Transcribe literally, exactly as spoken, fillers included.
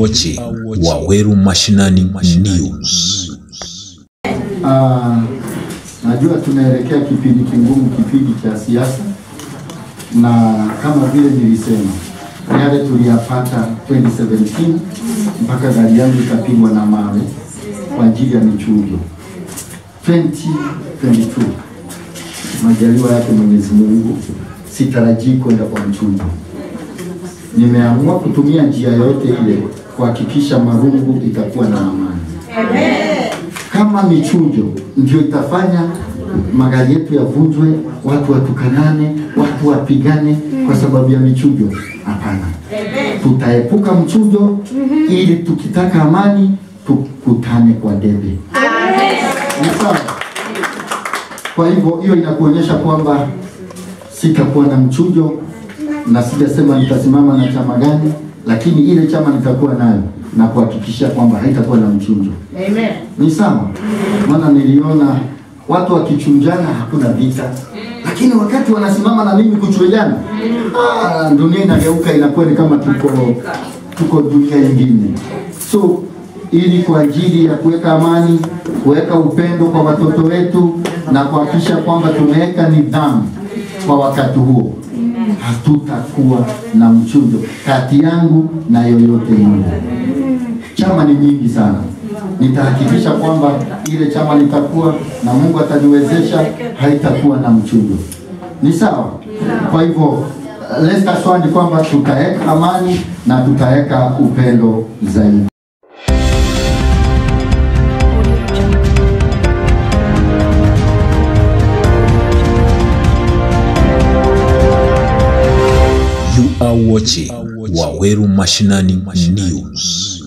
watching Waweru Mashinani News. Uh, najua tunaelekea kipindi kingumu, kipindi cha siasa, na kama vile nilisema yale tuliyapata twenty seventeen mpaka gari yangu ikapigwa na mawe kwa ajili ya michujo. twenty twenty-two majaliwa yake Mwenyezi Mungu sitarajii kwenda kwa mchujo. Nimeamua kutumia njia yote ile kuhakikisha Marungu itakuwa na amani. Amen. Kama michujo ndio itafanya magari yetu yavunjwe, watu watukanane, watu wapigane kwa sababu ya michujo, hapana. Tutaepuka mchujo ili tukitaka amani tukutane kwa debe. Amen. Kwa hivyo hiyo inakuonyesha kwamba sitakuwa na mchujo, na sijasema nitasimama na chama gani, lakini ile chama nitakuwa nayo na kuhakikisha kwamba haitakuwa na mchujo. Amen. Ni sawa. Maana niliona watu wakichunjana hakuna vita, lakini wakati wanasimama na mimi kuchujana, ah, dunia inageuka, inakuwa ni kama tuko tuko dunia nyingine. So ili kwa ajili ya kuweka amani, kuweka upendo kwa watoto wetu na kuhakikisha kwamba tumeweka nidhamu kwa wakati huo, hatutakuwa na mchujo kati yangu na yoyote yule. Chama ni nyingi sana. Nitahakikisha kwamba ile chama nitakuwa na Mungu ataniwezesha haitakuwa na mchujo. Ni sawa? Kwa hivyo let's assume kwamba tutaweka amani na tutaweka upendo zaidi. You are watching Waweru Mashinani News.